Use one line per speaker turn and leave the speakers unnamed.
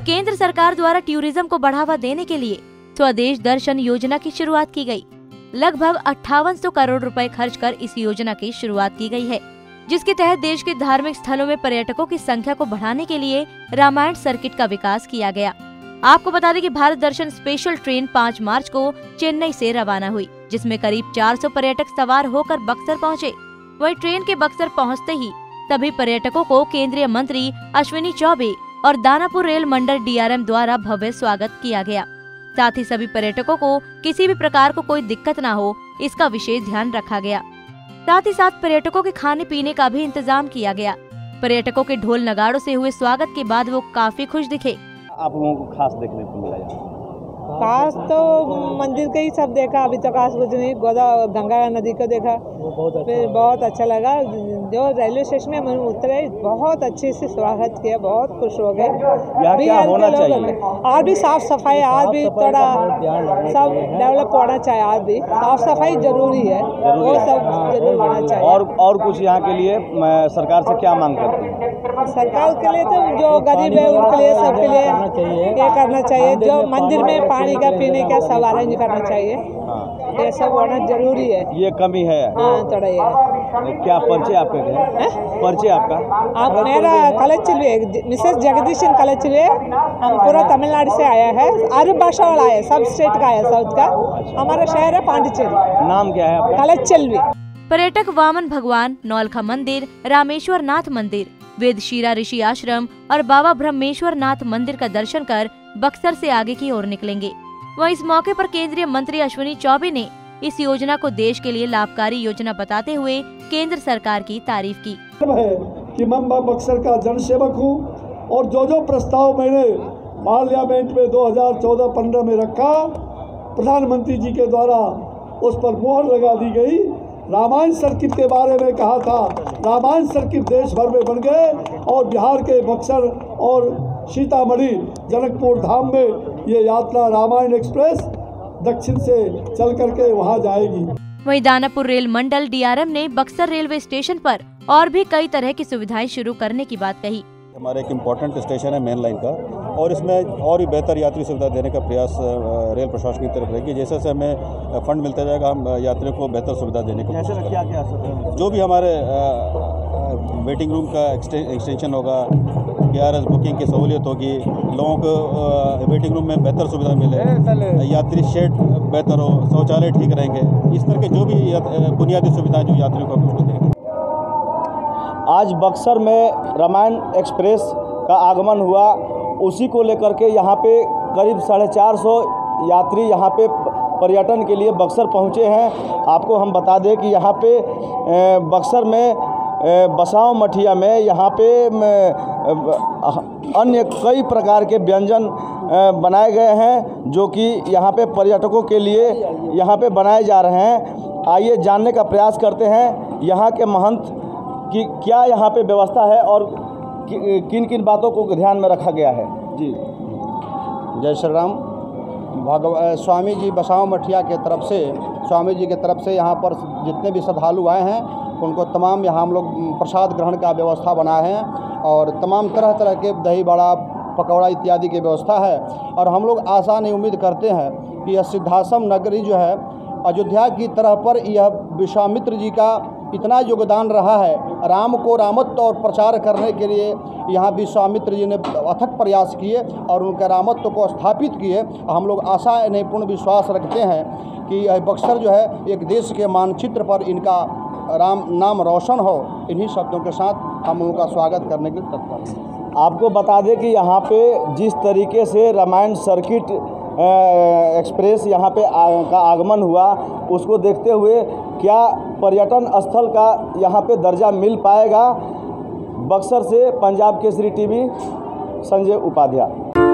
केंद्र सरकार द्वारा टूरिज्म को बढ़ावा देने के लिए स्वदेश दर्शन योजना की शुरुआत की गई। लगभग 5800 करोड़ रुपए खर्च कर इस योजना की शुरुआत की गई है, जिसके तहत देश के धार्मिक स्थलों में पर्यटकों की संख्या को बढ़ाने के लिए रामायण सर्किट का विकास किया गया। आपको बता दें कि भारत दर्शन स्पेशल ट्रेन 5 मार्च को चेन्नई से रवाना हुई, जिसमें करीब 400 पर्यटक सवार होकर बक्सर पहुंचे। वहीं ट्रेन के बक्सर पहुंचते ही सभी पर्यटकों को केंद्रीय मंत्री अश्विनी चौबे और दानापुर रेल मंडल DRM द्वारा भव्य स्वागत किया गया। साथ ही सभी पर्यटकों को किसी भी प्रकार को कोई दिक्कत ना हो, इसका विशेष ध्यान रखा गया। साथ ही साथ पर्यटकों के खाने पीने का भी इंतजाम किया गया। पर्यटकों के ढोल नगाड़ों से हुए स्वागत के बाद वो काफी खुश दिखे।
आप लोगों को खास देखने को मिला?
खास तो मंदिर का ही सब देखा, अभी तक खास कुछ नहीं। गंगा नदी को देखा, फिर बहुत अच्छा लगा। जो रेलवे स्टेशन में हम उतरे, बहुत अच्छे से स्वागत किया, बहुत खुश हो गए।
क्या होना चाहिए?
और भी साफ सफाई, और भी थोड़ा सब डेवलप होना चाहिए। और भी साफ सफाई जरूरी है, वो सब जरूर होना चाहिए।
और कुछ यहाँ के लिए सरकार से क्या मांग करते हैं?
सरकार के लिए तो जो गरीब है उनके लिए, सबके लिए क्या करना चाहिए। जो मंदिर में पानी का पीने का सब अरेंज करना चाहिए। ये सब होना जरूरी है।
ये कमी है।
हाँ, थोड़ा ये है।
क्या परिचय आपका है? परिचय आपका?
आप मेरा कलचलवे, मिसेस जगदीशन कलचलवे। हम पूरा तमिलनाडु से आया है, अरब भाषा वाला है, सब स्टेट का है, साउथ का। हमारा शहर है पांडिचेरी।
नाम क्या है आपका?
कलचलवे।
पर्यटक वामन भगवान, नौलखा मंदिर, रामेश्वर नाथ मंदिर, वेदशीरा ऋषि आश्रम और बाबा ब्रह्मेश्वर नाथ मंदिर का दर्शन कर बक्सर से आगे की ओर निकलेंगे। वहीं इस मौके पर केंद्रीय मंत्री अश्विनी चौबे ने इस योजना को देश के लिए लाभकारी योजना बताते हुए केंद्र सरकार की तारीफ की।
कि मैं बक्सर का जनसेवक हूँ और जो प्रस्ताव मैंने पार्लियामेंट में 2014-15 में रखा, प्रधानमंत्री जी के द्वारा उस पर मोहर लगा दी गई। रामायण सर्किट के बारे में कहा था, रामायण सर्किट देश भर में बन गए और बिहार के बक्सर और सीतामढ़ी जनकपुर धाम में ये यात्रा रामायण एक्सप्रेस दक्षिण से चल करके वहाँ जाएगी।
वहीं दानापुर रेल मंडल DRM ने बक्सर रेलवे स्टेशन पर और भी कई तरह की सुविधाएं शुरू करने की बात कही।
हमारा एक इम्पॉर्टेंट स्टेशन है मेन लाइन का, और इसमें और भी बेहतर यात्री सुविधा देने का प्रयास रेल प्रशासन की तरफ रहेगी। जैसे जैसे हमें फंड मिलता जाएगा, हम यात्रियों को बेहतर सुविधा देने को
क्या
जो भी हमारे वेटिंग रूम का एक्सटेंशन होगा, KRS बुकिंग की सहूलियत होगी, लोगों को वेटिंग रूम में बेहतर सुविधा मिले, यात्री शेड बेहतर हो, शौचालय ठीक रहेंगे, इस तरह के जो भी बुनियादी सुविधाएं जो यात्रियों को उपलब्ध देंगे।
आज बक्सर में रामायण एक्सप्रेस का आगमन हुआ, उसी को लेकर के यहाँ पे करीब 450 यात्री यहाँ पे पर्यटन के लिए बक्सर पहुँचे हैं। आपको हम बता दें कि यहाँ पे बक्सर में बसाव मठिया में यहाँ पे अन्य कई प्रकार के व्यंजन बनाए गए हैं, जो कि यहाँ पे पर्यटकों के लिए यहाँ पे बनाए जा रहे हैं। आइए जानने का प्रयास करते हैं यहाँ के महंत कि क्या यहाँ पे व्यवस्था है और किन किन बातों को ध्यान में रखा गया है। जी,
जय श्री राम। स्वामी जी बसाव मठिया के तरफ से, स्वामी जी के तरफ से यहाँ पर जितने भी श्रद्धालु आए हैं उनको तमाम यहाँ हम लोग प्रसाद ग्रहण का व्यवस्था बनाए हैं, और तमाम तरह तरह के दही बड़ा, पकौड़ा इत्यादि की व्यवस्था है। और हम लोग आशा नहीं उम्मीद करते हैं कि यह सिद्धाश्रम नगरी जो है अयोध्या की तरह पर, यह विश्वामित्र जी का इतना योगदान रहा है राम को रामत्व और प्रचार करने के लिए। यहाँ विश्वामित्र जी ने अथक प्रयास किए और उनके रामत्व को स्थापित किए। हम लोग आशा नहीं पूर्ण विश्वास रखते हैं कि यह बक्सर जो है एक देश के मानचित्र पर इनका राम नाम रोशन हो। इन्हीं शब्दों के साथ हम उनका स्वागत करने के लिए तत्पर हैं।
आपको बता दें कि यहाँ पे जिस तरीके से रामायण सर्किट एक्सप्रेस यहाँ पे का आगमन हुआ, उसको देखते हुए क्या पर्यटन स्थल का यहाँ पे दर्जा मिल पाएगा। बक्सर से पंजाब केसरी TV, संजय उपाध्याय।